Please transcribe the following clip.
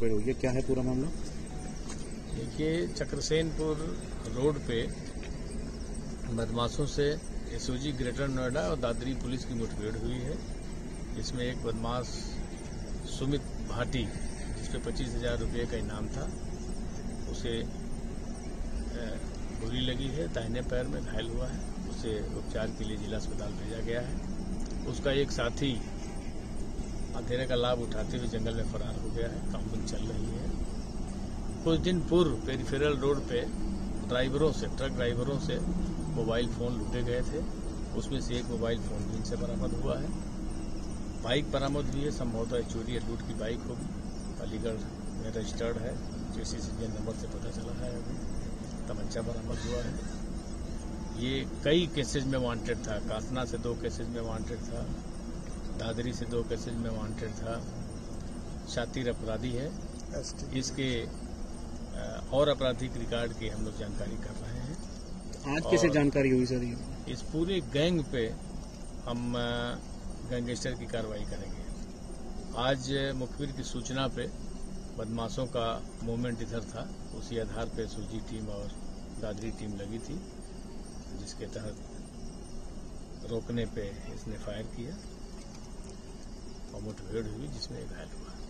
मुठभेड़ हुई है, क्या है पूरा मामला? देखिए, चक्रसेनपुर रोड पे बदमाशों से एसओजी ग्रेटर नोएडा और दादरी पुलिस की मुठभेड़ हुई है। इसमें एक बदमाश सुमित भाटी, जिसपे 25,000 रुपये का इनाम था, उसे गोली लगी है, दाहिने पैर में घायल हुआ है। उसे उपचार के लिए जिला अस्पताल भेजा गया है। उसका एक साथी अंधेरे का लाभ उठाते हुए जंगल में फरार हो गया है। काउंटिंग चल रही है। कुछ दिन पूर्व पेरिफेरल रोड पे ट्रक ड्राइवरों से मोबाइल फ़ोन लूटे गए थे। उसमें से एक मोबाइल फ़ोन भी इनसे बरामद हुआ है। बाइक बरामद हुई है, संभवतः चोरी या लूट की बाइक होगी। अलीगढ़ में रजिस्टर्ड है, चेसिस इंजन नंबर से पता चला है। अभी तमंचा बरामद हुआ है। ये कई केसेज में वांटेड था। कासना से 2 केसेज में वांटेड था, दादरी से 2 केसेज में वांटेड था। शातिर अपराधी है। इसके और आपराधिक रिकॉर्ड की हम लोग जानकारी कर रहे हैं। आज कैसे जानकारी हुई सर? इस पूरे गैंग पे हम गैंगस्टर की कार्रवाई करेंगे। आज मुखबिर की सूचना पे बदमाशों का मूवमेंट इधर था, उसी आधार पे एसओजी टीम और दादरी टीम लगी थी, जिसके तहत रोकने पे इसने फायर किया और मुठभेड़ हुई, जिसमें घायल हुआ।